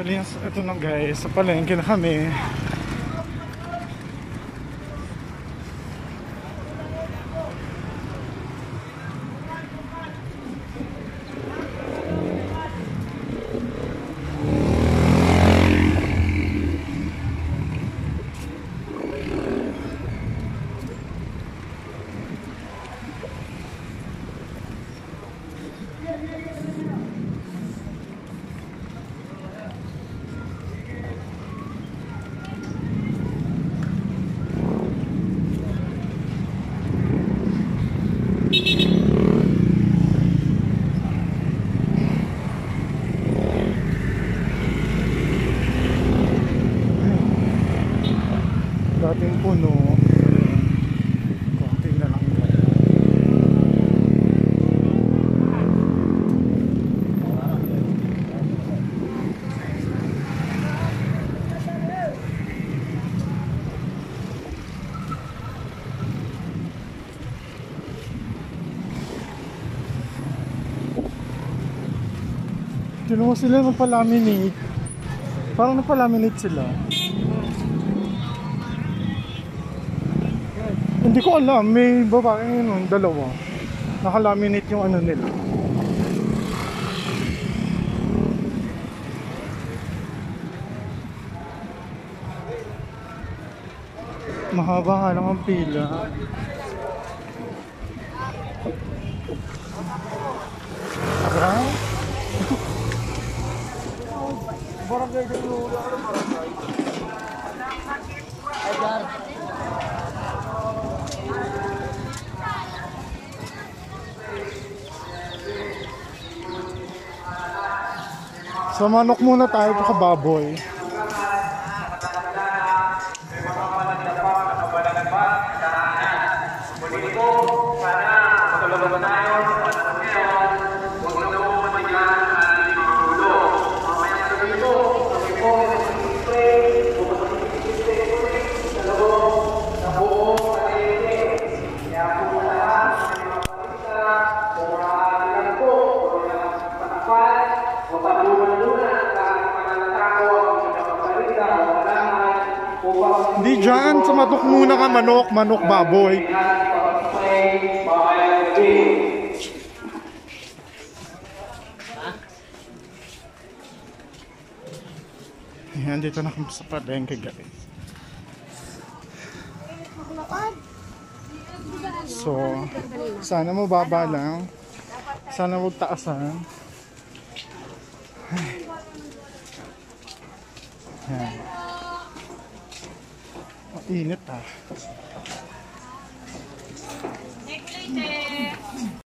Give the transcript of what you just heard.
Ito na guys, sa palengke na kami. Dating puno, konti na lang. Kinuha sila ng palaminate. Parang napalaminate sila. Hindi ko alam, may babae yun, dalawa. Nakalaminate yung ano nila. Mahaba nga lang ang pila. Aray? Barangay ka nyo. Agar. Sa manok muna tayo, baboy. Di dyan, sa manok muna ka, manok, baboy. Ayan, dito na kami sa palengke guys. So, sana mababa lang. Sana huwag taasan. Ayan. Init